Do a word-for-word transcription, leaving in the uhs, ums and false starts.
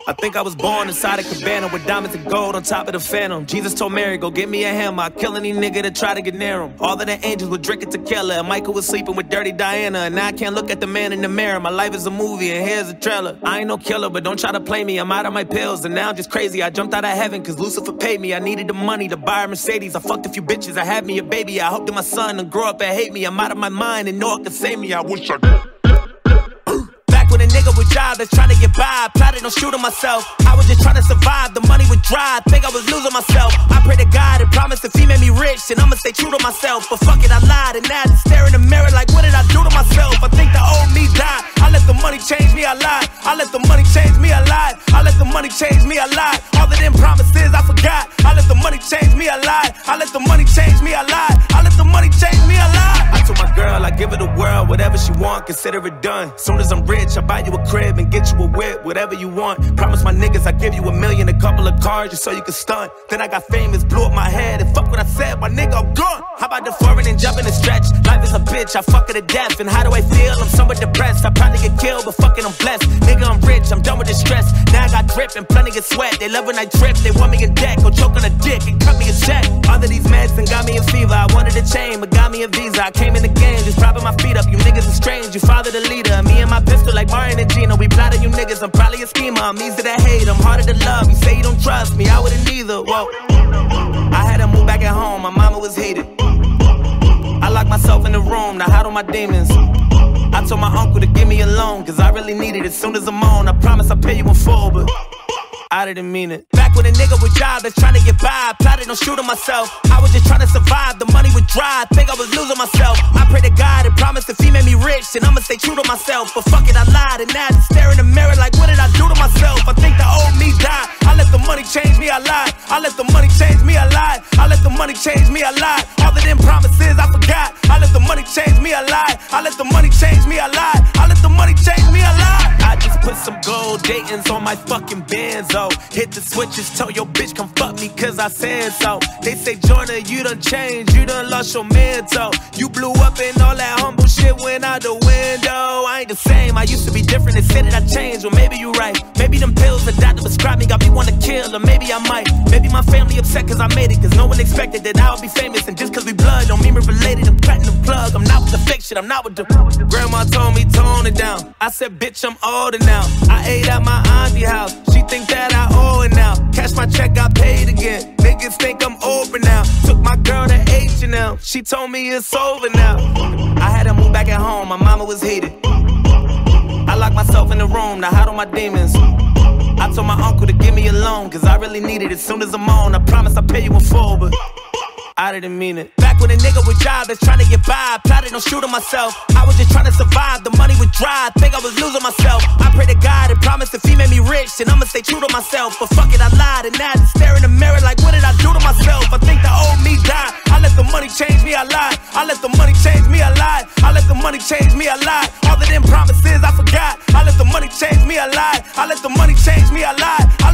I think I was born inside a cabana with diamonds and gold on top of the phantom. Jesus told Mary, go get me a hammer. I'll kill any nigga that try to get near him. All of the angels were drinking tequila, and Michael was sleeping with dirty Diana. And now I can't look at the man in the mirror. My life is a movie, and here's a trailer. I ain't no killer, but don't try to play me. I'm out of my pills, and now I'm just crazy. I jumped out of heaven, cause Lucifer paid me. I needed the money to buy a Mercedes. I fucked a few bitches, I had me a baby. I hope that my son will grow up and hate me. I'm out of my mind and know it can save me. I wish I could. With a nigga with job that's trying to get by, plotted on shooting myself. I was just trying to survive, the money was dry, I think I was losing myself. I pray to God and promised if he made me rich, then I'ma stay true to myself. But fuck it, I lied, and now I just stare in the mirror like, what did I do to myself? I think the old me died. I let the money change me, I lied. I let the money change me, I lied. I let the money change me, I lied. All of them promises I forgot. I let the money change me, I lied. I let the money change me, I lied. I let the money change me, I lied. I told my girl I give her the world, whatever she want, consider it done. Soon as I'm rich, I buy you a crib and get you a whip, whatever you want. Promise my niggas I give you a million, a couple of cars just so you can stunt. Then I got famous, blew up my head, and fuck what I said, my nigga, I'm gone. How about the foreign and jumping and stretch? Life is a bitch, I fuck her to death. And how do I feel? I'm somewhat depressed. I probably get killed, but fucking I'm blessed. Nigga, I'm rich, I'm done with the stress. Now I got drip and plenty of sweat. They love when I drip, they want me in debt. Go choke on a dick and cut me a check. All of these meds and got me a fever. I wanted a chain, but got me a visa. I came in the game, just propping my feet up. You niggas are strange, you father the leader. Me and my pistol like Martin and Gina. We plotting you niggas, I'm probably a schemer. I'm easy to hate, I'm harder to love. You say you don't trust me, I wouldn't either. Whoa. I had to move back at home, my mama was heated. I locked myself in the room, now hide all my demons. I told my uncle to give me a loan, cause I really need it as soon as I'm on. I promise I'll pay you in full, but I didn't mean it. Back with a nigga with job that's trying to get by, plotted on shooting myself. I was just trying to survive, the money was dry, I think I was losing myself. I pray to God and promised if he made me rich, then I'ma stay true to myself. But fuck it, I lied, and now I just stare in the mirror like, what did I do to myself? I think the old me died. I let the money change me, I lied. I let the money change me, I lied. I let the money change me, I lied. All of them promises I forgot. I let the money change me, I lied. I let the money change me, I lied. I let the money change me, I lied. I just put some gold Dayton's on my fucking Benzo. Hit the switches, tell your bitch come fuck me cause I said so. They say Jordan, you done changed, you done lost your mental. You blew up and all that humble shit went out the window. I ain't the same, I used to be different, they said that I changed. Well maybe you right, maybe them pills the doctor prescribed me got me wanna kill. Or maybe I might, maybe my family upset cause I made it. Cause no one expected that I would be famous. And just cause we blood don't mean we're related. I'm cutting the plug, I'm not with the fake shit, I'm not with the. Grandma told me tone it down, I said bitch I'm older now. I ate at my auntie house, she think that I owe it now. Cash my check, got paid again. Niggas think I'm over now. Took my girl to H and M, she told me it's over now. I had to move back at home, my mama was heated. I locked myself in the room, now hide all my demons. I told my uncle to give me a loan, cause I really need it as soon as I'm on. I promise I'll pay you in full, but I didn't mean it. Back with a nigga with job that's trying to get by, plotted on shooting myself. I was just trying to survive, the money was dry, I think I was losing myself. I pray to God and promised if he made me rich, then I'ma stay true to myself. But fuck it, I lied, and now I just stare in the mirror like, what did I do to myself? I think the old me died. I let the money change me, I lied. I let the money change me, I lied. I let the money change me, I lied. All of them promises I forgot. I let the money change me, I lied. I let the money change me, I lied.